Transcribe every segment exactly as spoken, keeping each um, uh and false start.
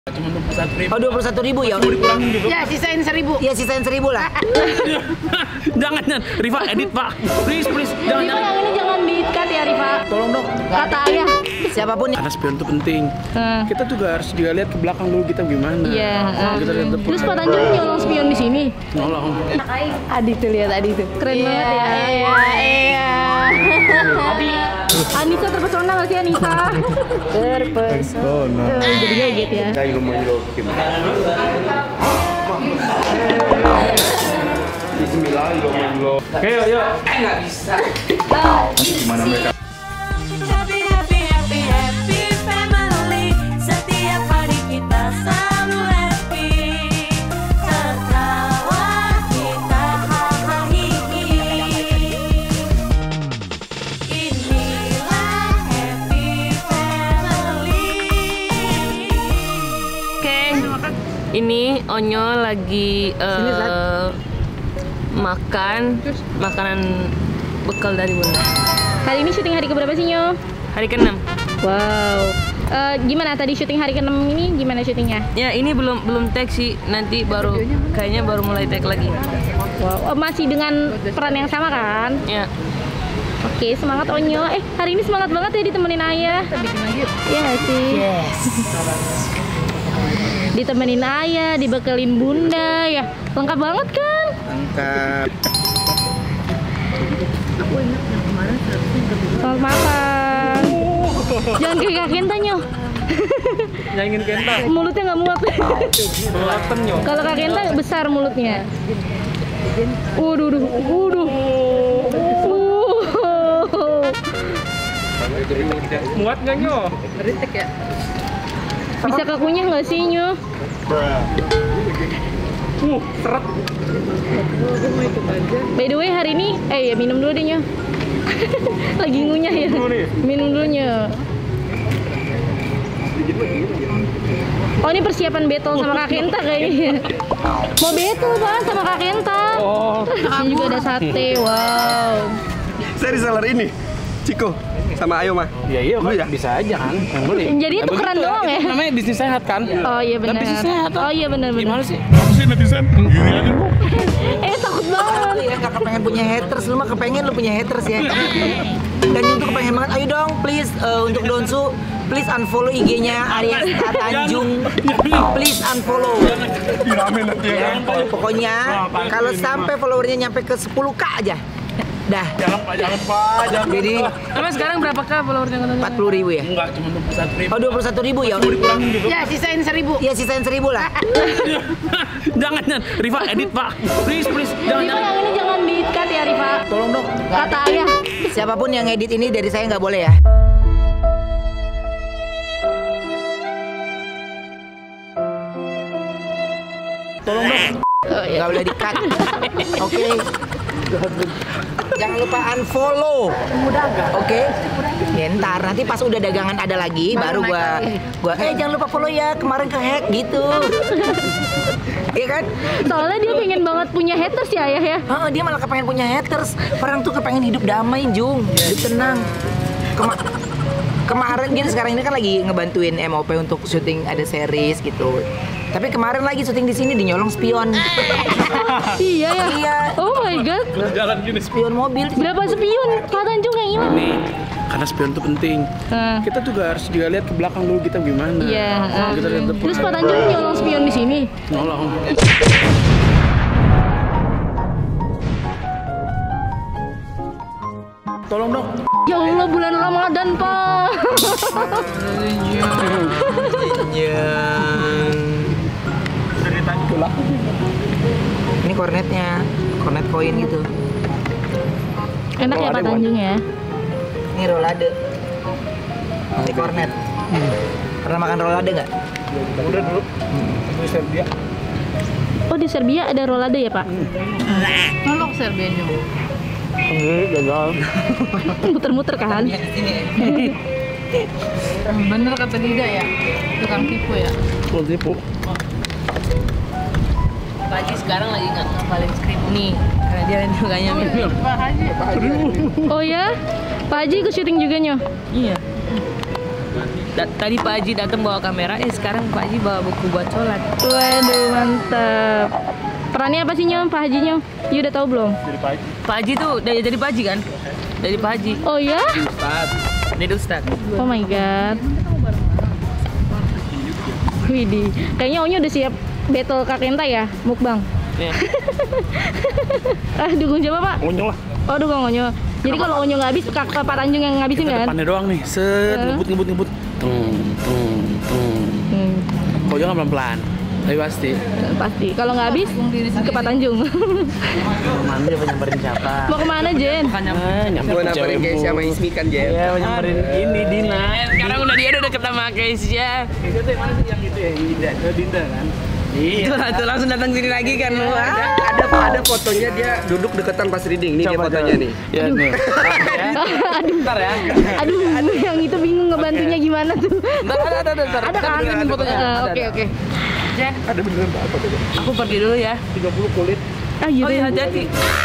Cuma dua puluh satu ribu. Oh, dua puluh satu ribu ya? Mau dikurangin gitu? Ya, sisain seribu. Ya, sisain seribu lah. Jangan, jangan. Riva, edit, Pak. Please, please. Jangan, Riva, jangan. yang ini jangan di-cut ya, Riva. Tolong dong. Kata ayah. Siapapun yang... Karena spion itu penting. Hmm. Kita juga harus juga lihat ke belakang dulu kita gimana. Iya. Kalau kita lihat depan. Terus Pak Tanjung nyolong spion di sini. Nolong. Adi tuh, lihat Adi tuh. Keren banget ya. Iya, iya. Anissa terpesona nggak sih, Anissa? Terpesona. Eh, jadi kaget ya. Bismillahirrahmanirrahim. Oke, yuk. Nggak bisa. Gimana mereka? Happy, happy, happy, happy family. Setiap hari kita selalu happy. Tertawa kita hahaha. Inilah happy family. Oke, ini Onyo lagi eh, makan makanan bekal dari Bunda. Hari ini syuting hari keberapa sih, Nyo? Hari keenam. Wow. Eh, gimana tadi syuting hari keenam ini? Gimana syutingnya? Ya ini belum belum tag sih, nanti baru kayaknya baru mulai tag lagi. Wow. Oh, masih dengan peran yang sama kan? Ya. Oke, semangat Onyo. Eh, hari ini semangat banget ya ditemenin ayah. Iya nggak sih? Yes. Ditemenin ayah, dibekelin bunda, ya lengkap banget kan? Lengkap. Selamat makan. Jangan kayak Kak Kenta, Nyo. Yang ingin kenta. Mulutnya nggak muat. Selatan, Nyo. Kalau Kak Kenta besar mulutnya. Waduh, waduh, waduh. Muat nggak, Nyo? Bisa kakunyah nggak sih, Nyo? Uh, seret. By the way, hari ini, eh ya minum dulu deh, Nyo. Lagi ngunyah ya. Minum dulu, Nyo. Oh, ini persiapan battle sama Kak Kenta kayaknya. Mau battle, Pak, sama Kak Kenta. Oh. Di sini juga ada sate, wow. Saya reseller ini, Ciko sama Ayo mah. Iya, iya, Lu ya? bisa aja kan. Yang boleh. Jadi itu keren begitu, doang ya? Itu namanya bisnis sehat kan? Oh iya benar. Dan bisnis sehat. Oh iya benar benar. Gimana sih? Apa sih netizen? Gini aja. Eh takut banget. Lu ya nggak kepengen punya haters, lu mah kepengen lu punya haters ya. Dan itu kepengen banget, ayo dong please uh, untuk Donsu, please unfollow I G-nya Arya Tanjung, please unfollow. Diramen nanti ya. Ya, pokoknya kalau sampai followernya nyampe ke sepuluh k aja, dah. Jangan Pak, jangan Pak, jangan. Jadi Emang sekarang berapa kah followernya? empat puluh ribu ya? Enggak, cuma dua puluh satu ribu. Oh, dua puluh satu ribu ya? Mau dikurangin gitu? Ya sisain seribu. Ya, sisain seribu lah. Jangan, jangan. Riva, edit, Pak. Please, please. Jangan, Riva, jangan. yang ini jangan di-cut ya, Riva. Tolong dong. Kata ayah. Siapapun yang edit ini dari saya nggak boleh ya. Tolong dong. Nggak boleh di-cut. Oke. Jangan lupa unfollow. Oke. Ya, ntar nanti pas udah dagangan ada lagi baru gua gua eh jangan lupa follow ya, kemarin ke hack gitu. Iya kan? Soalnya dia pengen banget punya haters ya, ayah ya. Oh, dia malah kepengen punya haters. Orang tuh kepengen hidup damai, Jung. Hidup tenang. Kema kemarin gini, sekarang ini kan lagi ngebantuin M O P untuk syuting ada series gitu. Tapi kemarin lagi syuting di sini dinyolong spion. Iya ya. Iya. Oh my god. Jalan gini. Spion mobil. Berapa spion Pak Tanjung yang hilang? Nih, karena spion itu penting. Hmm. Kita juga harus juga lihat ke belakang dulu kita gimana. Iya. Kalau kita lihat depan. Terus Pak Tanjung nyolong spion di sini. Nolong. Tolong dong. Ya Allah, bulan Ramadan, Pak. Ini kornetnya, kornet koin gitu. Enak ya Pak Tanjung ya. Ini rolade. Ini kornet. Pernah makan rolade nggak? Udah dulu. Di Serbia. Oh di Serbia ada rolade ya Pak? Tolong Serbianya. Eh, gagal. Muter-muter kan? Bener kata Dida ya, tukang tipu ya. Tukang tipu. Pak Haji sekarang lagi nggak ngapalin skrip nih, karena dia juga nyampe. Pak Haji. Oh ya? Pak Haji ikut syuting juga Nyo? Iya. Da- tadi Pak Haji datang bawa kamera, eh sekarang Pak Haji bawa buku buat sholat. Waduh, mantap. Perannya apa sih Nyom, Pak Haji Nyom? You udah tahu belum? Pak Haji tuh dari jadi Pak Haji kan? Dari Pak Haji. Oh ya? Ustaz. Jadi Ustaz. Oh my god. Widih, kayaknya Onyo udah siap battle Kak Kenta ya, mukbang. Iya. Ah, dukung siapa Pak? Onyo lah. Oh, dukung Onyo. Jadi kalau Onyo nggak habis, Kak Kak Pak Tanjung yang ngabisin kan? Depannya doang nih. Set, Eh. ngebut ngebut ngebut. Tung tung tung. Hmm, Kau jangan pelan-pelan. Tapi pasti. pasti. Kalau nggak habis, ke Pak Tanjung. Kemana dia mau nyamperin siapa? Mau kemana Jen? Ah, nyamperin Gua nyamperin cewekmu. Keisha sama Ismi kan, Jen. Iya, mau nyamperin ini Dina. Sekarang udah dia udah deket sama Keisha. Itu tuh yang mana sih yang itu ya? Dinda, oh, Dinda kan? Iya. Itu, itu langsung datang sini lagi kan. Wah. Ada, ada ada fotonya dia duduk deketan pas reading. Nih dia Coba, fotonya coba. nih. Ya nih. Aduh, Bentar ya. aduh, aduh, yang itu bingung ngebantunya gimana tuh? Bentar, ada, ada, ada. Ada kan? Ada fotonya. Eh, Ada, Oke ada. oke. Jen, Ada beneran Pak fotonya. aku pergi dulu ya. tiga puluh kulit. Ah gitu. Oh iya, hati-hati.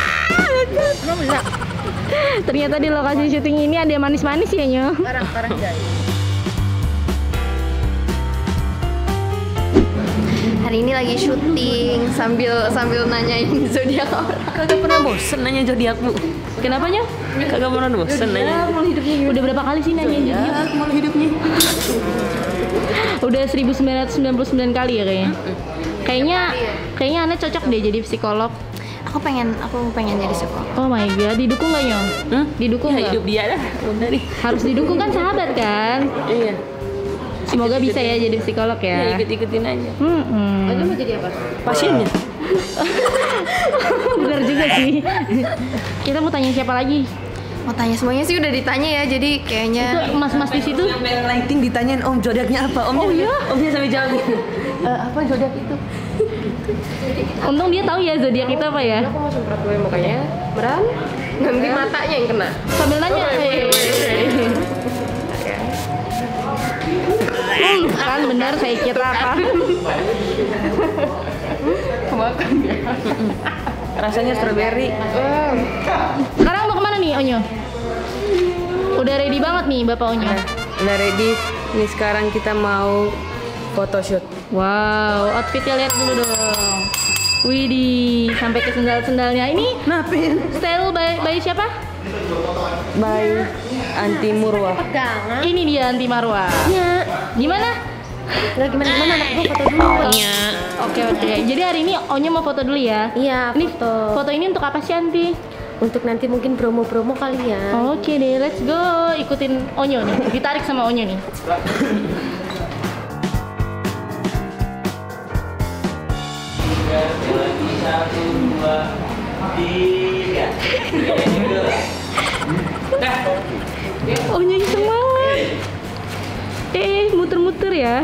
Ternyata di lokasi syuting ini ada manis-manis ya Nyo. Hari ini lagi syuting sambil sambil nanyain zodiak orang. Kagak pernah bosen nanya zodiak Bu. Kenapa Nyo? Kagak pernah bosen nanya. Udah berapa kali sih nanya zodiak malu hidupnya? Udah seribu sembilan ratus sembilan puluh sembilan kali ya kayaknya. Kayaknya kayaknya Ane cocok deh jadi psikolog. Aku pengen aku pengen jadi psikolog. Oh my god, didukung nggak Nyo? Hah? Didukung Ya nggak? hidup dia dah. Udah nih. Harus didukung kan sahabat kan? Iya. Semoga bisa ya jadi psikolog Ya ya. ikut-ikutin aja. Hmm. Mau jadi apa? Pasiennya. Bener juga sih. Kita mau tanya siapa lagi? Mau tanya semuanya sih udah ditanya ya. Jadi kayaknya Itu mas-mas di situ. Sampai lighting ditanyain Om zodiaknya apa? Om Oh iya? Omnya sampai jawab gitu. Eh, apa zodiak itu? Untung dia tahu ya zodiak itu apa ya. aku mau semprot gue mukanya. Meram. Nanti matanya yang kena. Sambil nanya. eh, Hmm, kan benar saya kira apa? Kemakan ya. Rasanya strawberry. Sekarang mau kemana nih Onyo? Udah ready banget nih Bapak Onyo. Udah ready. Nih sekarang kita mau photoshoot. Wow, outfitnya lihat dulu dong. Widih, sampai ke sendal-sendalnya. Ini Napin. style by, by siapa? By Anti Murwa. Pegangan. Ini dia Anti Marwa. Ya. Gimana? Nggak gimana gimana anak gue foto dulu. Iya. Oke oke. Jadi hari ini Onyo mau foto dulu ya? Iya, Ini foto. foto ini untuk apa sih Anti? Untuk nanti mungkin promo-promo kali ya. Oke deh, let's go. Ikutin Onyo nih. Ditarik sama Onyo nih. Onyo iseng banget. Eh, muter-muter ya.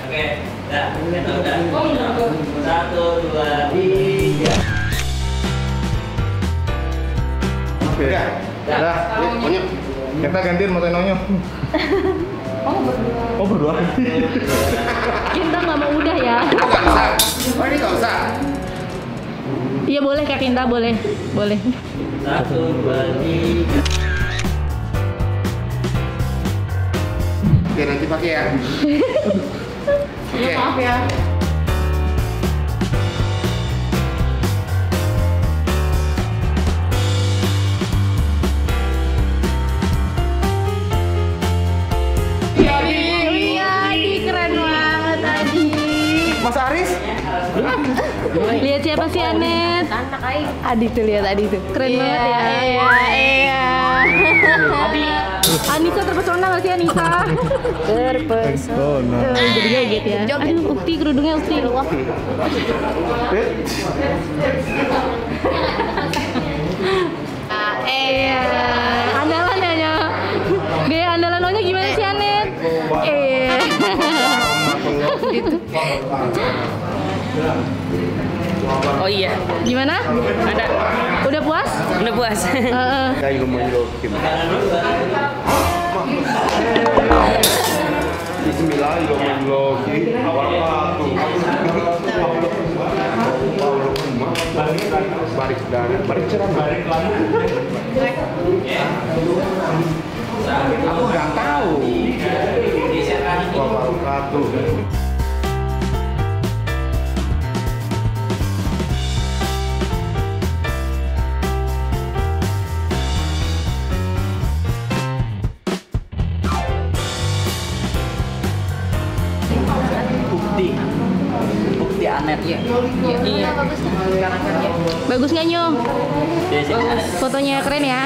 Oke. Dah, Onyo. Kita gantiin motoin Onyo. Oh, berdua. Kinta nggak mau udah ya. Enggak usah. Oh, ini enggak usah. Iya boleh Kak Kinta, boleh. Boleh. Oke, nanti pakai ya. Oke. Maaf ya. Iya, Adi keren banget Adi. Mas Aris. Lihat siapa sih Anet? Anak aing. Adi tuh lihat Adi tuh. Keren banget ya. Iya, iya. Adi. Anissa terpesona nggak sih Anissa? Terpesona. Oh, no. Eh, jadi kaget ya. Aduh, Ukti kerudungnya Ukti. Iya. Andalan ya Nyo. Gaya andalan Onya gimana sih Anet? Eh. Gitu. Oh iya. Gimana? Ada. Udah puas? Udah puas. Heeh. Kayak ngomongin Bismillah, barik dan barik cerah. Aku nggak tahu. Bukti. Bukti Anet. Iya. Iya. Sekarang kan ya. Bagus nggak Nyo? Fotonya keren ya.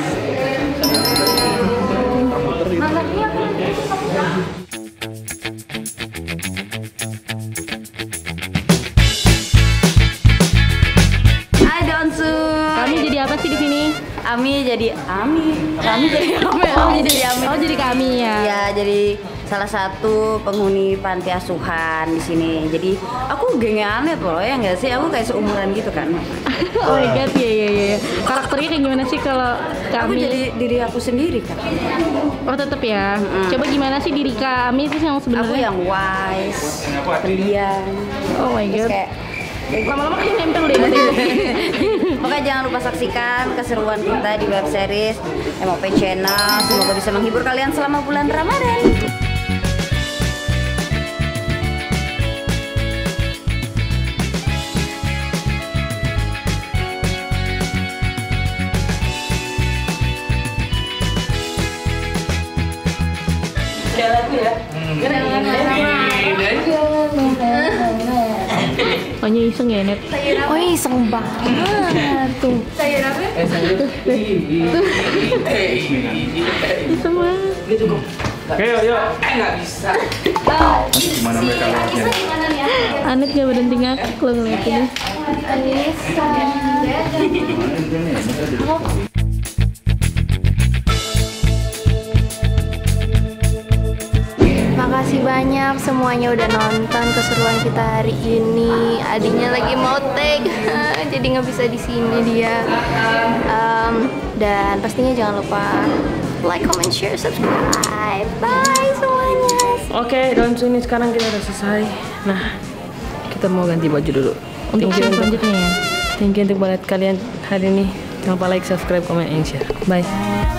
Hai Donsu. Kami jadi apa sih di sini? Ami jadi Ami. Kami jadi Ami. Oh, Ami jadi Ami. Oh, jadi kami ya. Ya, jadi salah satu penghuni panti asuhan di sini. Jadi aku gengnya Anet loh ya nggak sih? Aku kayak seumuran gitu kan. Oh my god, iya iya iya. Karakternya kayak gimana sih kalau Aku kami? jadi diri aku sendiri kan. Oh tetep ya. Mm-mm. Coba gimana sih diri kami itu yang Aku sebenarnya? yang wise, pendiam. Oh my Terus god. kayak Lama-lama kayak nempel deh. Pokoknya jangan lupa saksikan keseruan kita di web series M O P Channel. Semoga bisa menghibur kalian selama bulan Ramadan. Pokoknya iseng ya Net. Oh iseng banget tuh. Iseng banget. Oke, yuk, yuk. Gimana mereka lihatnya? Anet gak berhenti ngakak lo ngeliatinnya. Makasih banyak semuanya udah nonton keseruan kita hari ini. Adinya lagi mau tag, jadi nggak bisa di sini dia. Um, dan pastinya jangan lupa like, comment, share, subscribe. Bye semuanya. Oke, Donsu ini sekarang kita udah selesai. Nah, kita mau ganti baju dulu. Untuk scene selanjutnya ya. Thank you untuk buat kalian hari ini. Jangan lupa like, subscribe, comment, and share. Bye.